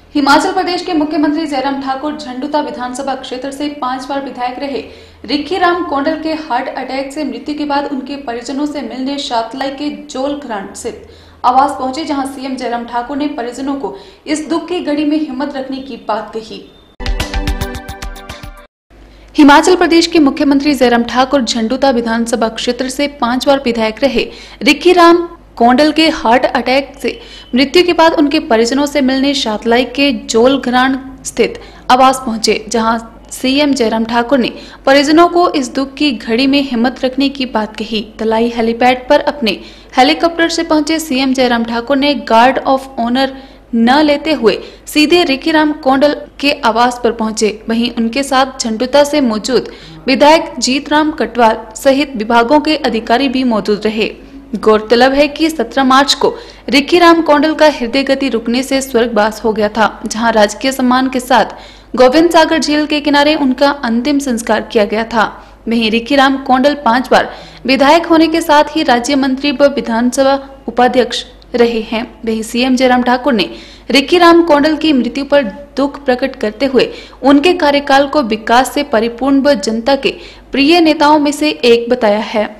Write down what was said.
हिमाचल प्रदेश के मुख्यमंत्री जयराम ठाकुर झंडुता विधानसभा क्षेत्र से 5 बार विधायक रहे। रिखीराम कोंडल के हार्ट अटैक से मृत्यु के बाद उनके परिजनों से मिलने शातलाई के जोलग्रांट स्थित आवास पहुंचे, जहां सीएम जयराम ठाकुर ने परिजनों को इस दुख की घड़ी में हिम्मत रखने की बात कही। हिमाचल प्रदेश के मुख्यमंत्री जयराम ठाकुर झंडुता विधानसभा क्षेत्र से 5 बार विधायक रहे। रिखीराम कोंडल के हार्ट अटैक से मृत्यु के बाद उनके परिजनों से मिलने शातलाई के जोलग्रांट स्थित आवास पहुंचे, जहां सीएम जयराम ठाकुर ने परिजनों को इस दुख की घड़ी में हिम्मत रखने की बात कही। तलाई हेलीपैड पर अपने हेलीकॉप्टर से पहुंचे सीएम जयराम ठाकुर ने गार्ड ऑफ ऑनर न लेते हुए सीधे रिखीराम कोंडल के आवास पर पहुंचे। वहीं उनके साथ झंडुता से मौजूद विधायक जीतराम कटवाल सहित विभागों के अधिकारी भी मौजूद रहे। गौरतलब है कि 17 मार्च को रिखीराम कोंडल का हृदय गति रुकने से स्वर्गवास हो गया था, जहां राजकीय सम्मान के साथ गोविंद सागर झील के किनारे उनका अंतिम संस्कार किया गया था। वहीं रिखीराम कोंडल 5 बार विधायक होने के साथ ही राज्य मंत्री व विधानसभा उपाध्यक्ष रहे हैं। वहीं सीएम जयराम ठाकुर ने रिखीराम कोंडल की मृत्यु पर दुख प्रकट करते हुए उनके कार्यकाल को विकास से परिपूर्ण व जनता के प्रिय नेताओं में से एक बताया है।